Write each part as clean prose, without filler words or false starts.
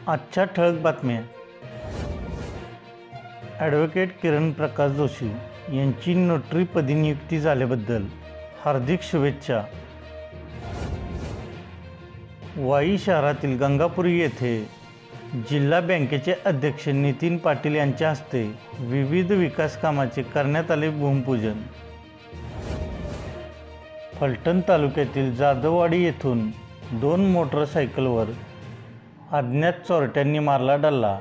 आजच्या ठळक बातम्या. ॲडव्होकेट किरण प्रकाश जोशी यांची नोटरीपदी नियुक्ती झाल्याबद्दल हार्दिक शुभेच्छा. वाई शहरातील गंगापुरी येथे जिल्हा बँकेचे अध्यक्ष नितीन पाटील यांच्या हस्ते विविध विकास कामाचे करण्यात आले भूमिपूजन. फलटण तालुक्यातील जाधववाडी येथून 2 मोटरसायकलवर अज्ञात चोरट्यांनी मारला डल्ला.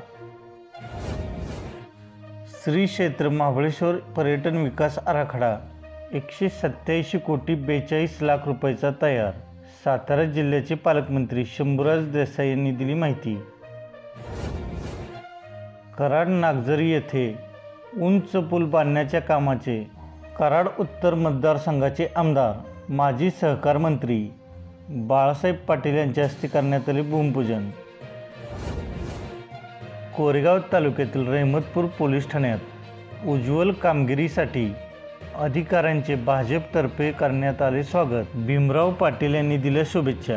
श्री क्षेत्र महाबळेश्वर पर्यटन विकास आराखडा 187 कोटी 42 लाख रुपयाचा तयार. सातारा जिल्ह्याचे पालकमंत्री शंभूराज देसाई यांनी दिली माहिती. कराड नागझरी येथे उंच पूल बांधण्याच्या कामाचे कराड उत्तर मतदारसंघाचे आमदार माजी सहकार मंत्री बाळासाहेब पाटील यांच्या हस्ते करण्यात आले भूमिपूजन. कोरेगाव तालुक्यातील रहमतपूर पोलीस ठाण्यात उज्ज्वल कामगिरीसाठी अधिकाऱ्यांचे भाजपतर्फे करण्यात आले स्वागत. भीमराव पाटील यांनी दिल्या शुभेच्छा.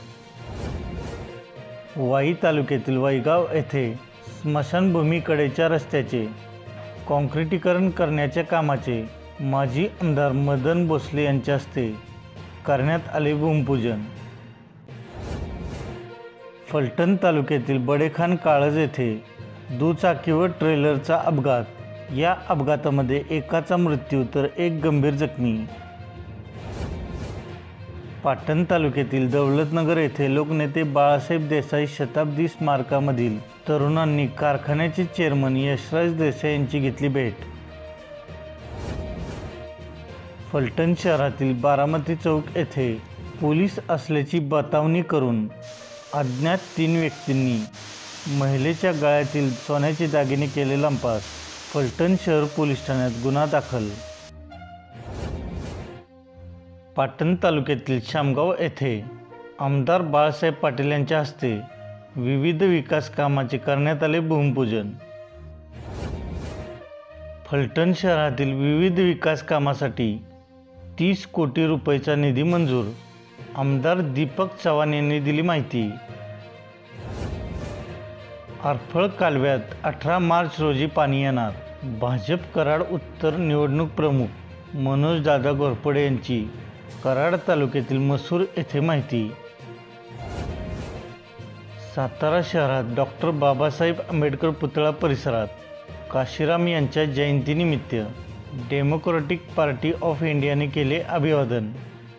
वाई तालुक्यातील वाईगाव येथे स्मशानभूमीकडेच्या रस्त्याचे काँक्रिटीकरण करण्याच्या कामाचे माजी आमदार मदन भोसले यांच्या हस्ते करण्यात आले भूमिपूजन. फलटण तालुक्यातील बडेखान काळज येथे दुचाकी व ट्रेलरचा अपघात. या अपघातामध्ये एकाचा मृत्यू तर 1 गंभीर जखमी. पाटण तालुक्यातील दौलतनगर येथे लोकनेते बाळासाहेब देसाई शताब्दी स्मारकामधील तरुणांनी कारखान्याचे चेअरमन यशराज देसाई यांची घेतली भेट. फलटण शहरातील बारामती चौक येथे पोलीस असल्याची बतावणी करून अज्ञात 3 व्यक्तींनी महिलेच्या गळ्यातील सोन्याचे दागिने केले लंपास. फलटण शहर पोलीस ठाण्यात गुन्हा दाखल. पाटण तालुक्यातील शामगाव येथे आमदार बाळासाहेब पाटील यांच्या हस्ते विविध विकास कामाचे करण्यात आले भूमिपूजन. फलटण शहरातील विविध विकास कामासाठी 30 कोटी रुपयाचा निधी मंजूर. आमदार दीपक चव्हाण यांनी दिली माहिती. आरफळ कालव्यात 18 मार्च रोजी पाणी येणार. भाजप कराड उत्तर निवडणूक प्रमुख मनोज दादा घोरपडे यांची कराड तालुक्यातील मसूर येथे माहिती. सातारा शहरात डॉक्टर बाबासाहेब आंबेडकर पुतळा परिसरात काशीराम यांच्या जयंतीनिमित्त डेमोक्रॅटिक पार्टी ऑफ इंडियाने केले अभिवादन.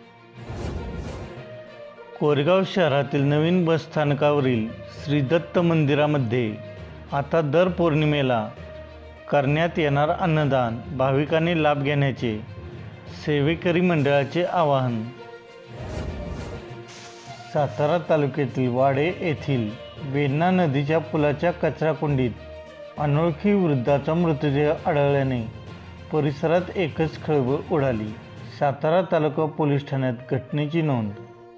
कोरेगाव शहरातील नवीन बस स्थानकावरील श्री दत्त मंदिरामध्ये आता दर पौर्णिमेला करण्यात येणार अन्नदान. भाविकांनी लाभ घेण्याचे सेवेकरी मंडळाचे आवाहन. सातारा तालुक्यातील वाडे येथील वेण्णा नदीच्या पुलाच्या कचराकुंडीत अनोळखी वृद्धाचा मृतदेह आढळल्याने परिसरात एकच खळबळ उडाली. सातारा तालुका पोलीस ठाण्यात घटनेची नोंद.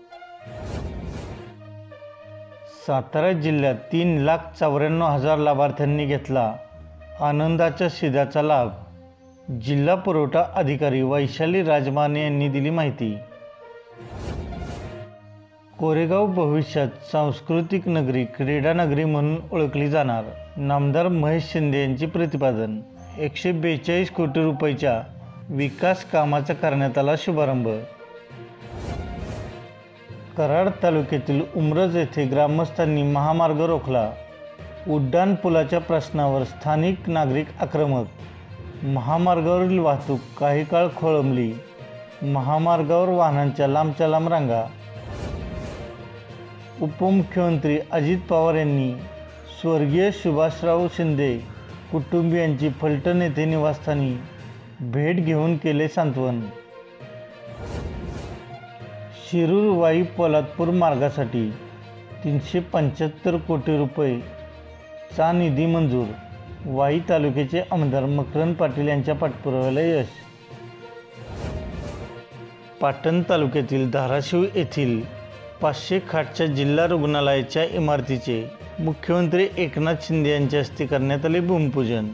सातारा जिल्ह्यात 3,94,000 लाभार्थ्यांनी घेतला आनंदाच्या शिधाचा लाभ. जिल्हा पुरवठा अधिकारी वैशाली राजमाने यांनी दिली माहिती. कोरेगाव भविष्यात सांस्कृतिक नगरी, क्रीडा नगरी म्हणून ओळखली जाणार. नामदार महेश शिंदे यांचे प्रतिपादन. 142 कोटी रुपयाच्या विकास कामाचा करण्यात आला शुभारंभ. कराड तालुक्यातील उमरज येथे ग्रामस्थांनी महामार्ग रोखला. उड्डाण पुलाच्या प्रश्नावर स्थानिक नागरिक आक्रमक. महामार्गावरील वाहतूक काही काळ खोळंबली. महामार्गावर वाहनांच्या लांबच्या लांब रांगा. उपमुख्यमंत्री अजित पवार यांनी स्वर्गीय सुभाषराव शिंदे कुटुंबियांची फलटण येथे निवासस्थानी भेट घेऊन केले सांत्वन. शिरूर वाई पोलादपूर मार्गासाठी 375 कोटी रुपये चा निधी मंजूर. वाई तालुक्याचे आमदार मकरंद पाटील यांच्या पाठपुराव्याला यश. पाटण तालुक्यातील धाराशिव येथील 500 खाटच्या जिल्हा रुग्णालयाच्या इमारतीचे मुख्यमंत्री एकनाथ शिंदे यांच्या हस्ते करण्यात आले भूमिपूजन.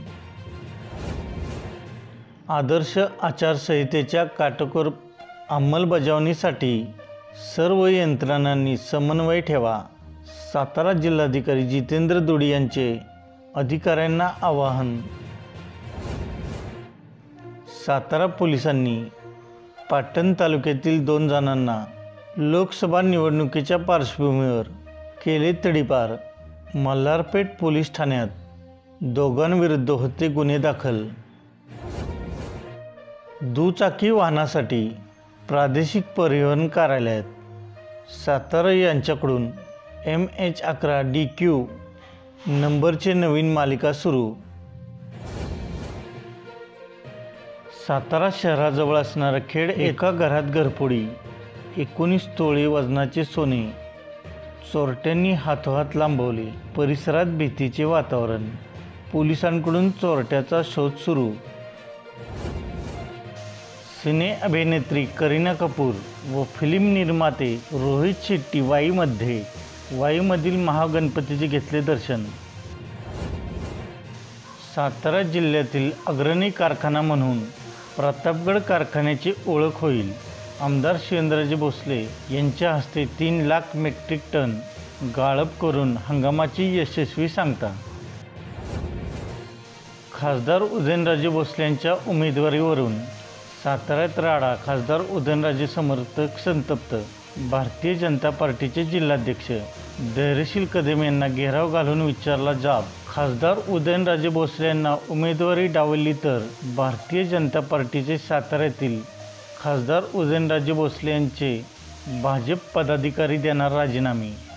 आदर्श आचारसंहितेच्या काटेकोर अंमलबजावणीसाठी सर्व यंत्रणांनी समन्वय ठेवा. सातारा जिल्हाधिकारी जितेंद्र दोडी यांचे अधिकाऱ्यांना आवाहन. सातारा पोलिसांनी पाटण तालुक्यातील 2 जणांना लोकसभा निवडणुकीच्या पार्श्वभूमीवर केले तडीपार. मल्हारपेठ पोलीस ठाण्यात दोघांविरुद्ध होते गुन्हे दाखल. दुचाकी वाहनासाठी प्रादेशिक परिवहन कार्यालयात सातारा यांच्याकडून MH11 DQ नंबरचे नवीन मालिका सुरू. सातारा शहराजवळ असणारा खेड एका घरात घरफोडी. 19 तोळे वजनाचे सोने चोरट्यांनी हातोहात लांबवले. परिसरात भीतीचे वातावरण. पोलिसांकडून चोरट्याचा शोध सुरू. सिने अभिनेत्री करीना कपूर व फिल्म निर्माते रोहित शेट्टी वाईमधील महागणपतीचे घेतले दर्शन. सातारा जिल्ह्यातील अग्रणी कारखाना म्हणून प्रतापगड कारखान्याची ओळख होईल. आमदार शिवेंद्रजी भोसले यांच्या हस्ते 3 लाख मेट्रिक टन गाळप करून हंगामाची यशस्वी सांगता. खासदार उदयनराजे भोसले यांच्या उमेदवारीवरून साताऱ्यात राडा. खासदार उदयनराजे समर्थक संतप्त. भारतीय जनता पार्टीचे जिल्हाध्यक्ष धैर्यशील कदम यांना घेराव घालून विचारला जाब. खासदार उदयनराजे भोसले यांना उमेदवारी डावलली तर भारतीय जनता पार्टीचे साताऱ्यातील खासदार उदयनराजे भोसले यांचे भाजप पदाधिकारी देणार राजीनामे.